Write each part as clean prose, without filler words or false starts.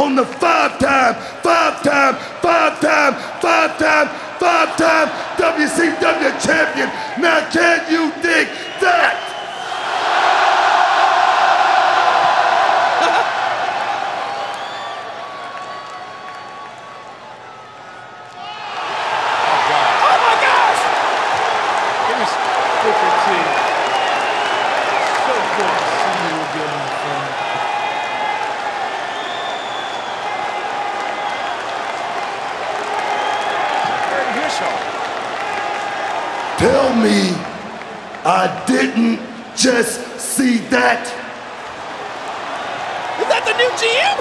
on the five-time WCW champion. Now can you dig that? Oh my gosh! Here's Booker T. So good to see you again, my friend. Tell me I didn't just see that. Is that the new GM?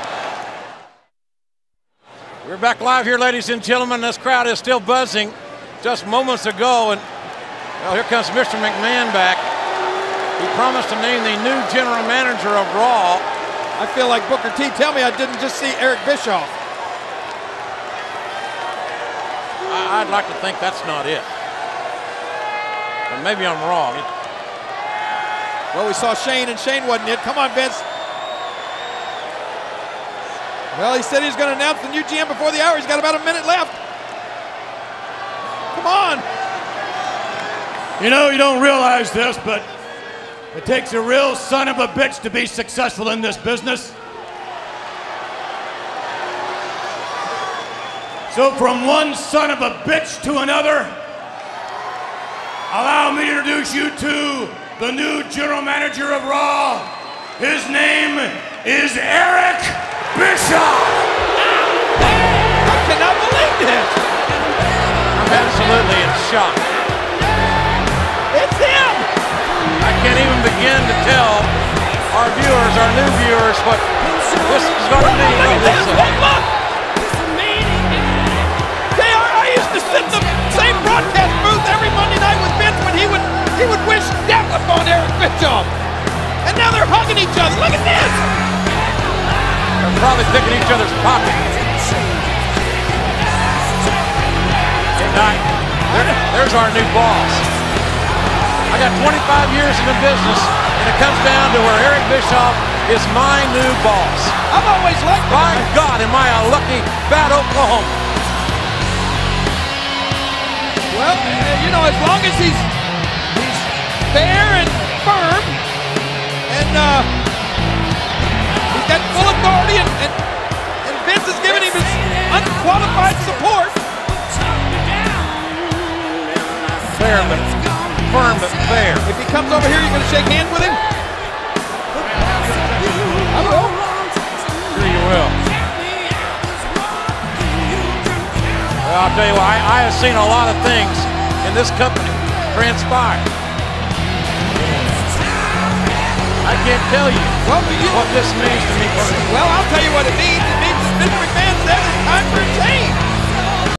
We're back live here, ladies and gentlemen. This crowd is still buzzing just moments ago. And well, here comes Mr. McMahon back. He promised to name the new general manager of Raw. I feel like Booker T. Tell me I didn't just see Eric Bischoff. I'd like to think that's not it. But maybe I'm wrong. Well, we saw Shane, and Shane wasn't it. Come on, Vince. Well, he said he was going to announce the new GM before the hour. He's got about a minute left. Come on. You know, you don't realize this, but it takes a real son of a bitch to be successful in this business. So from one son of a bitch to another, allow me to introduce you to the new general manager of Raw. His name is Eric Bischoff. I cannot believe this. I'm absolutely in shock. It's him. I can't even begin to tell our viewers, our new viewers, what this is going to be. Look at this. Look. I used to sit in the same broadcast booth every Monday night with Vince when he would wish death upon Eric Bischoff. And now they're hugging each other. Look at this. They're probably picking each other's pockets. There's our new boss. I got 25 years in the business, and it comes down to where Eric Bischoff is my new boss. I've always liked him. My God, am I a lucky fat Oklahoma. Well, you know, as long as he's fair and firm, and he's got full authority, and Vince is giving him his unqualified support. Fair but firm but fair. If he comes over here, you're going to shake hands with him? I will. Sure you will. Well, I'll tell you what, I have seen a lot of things in this company transpire. I can't tell you what this means to me personally. Well, I'll tell you what it means. It means that Mr. McMahon says it's time for a change.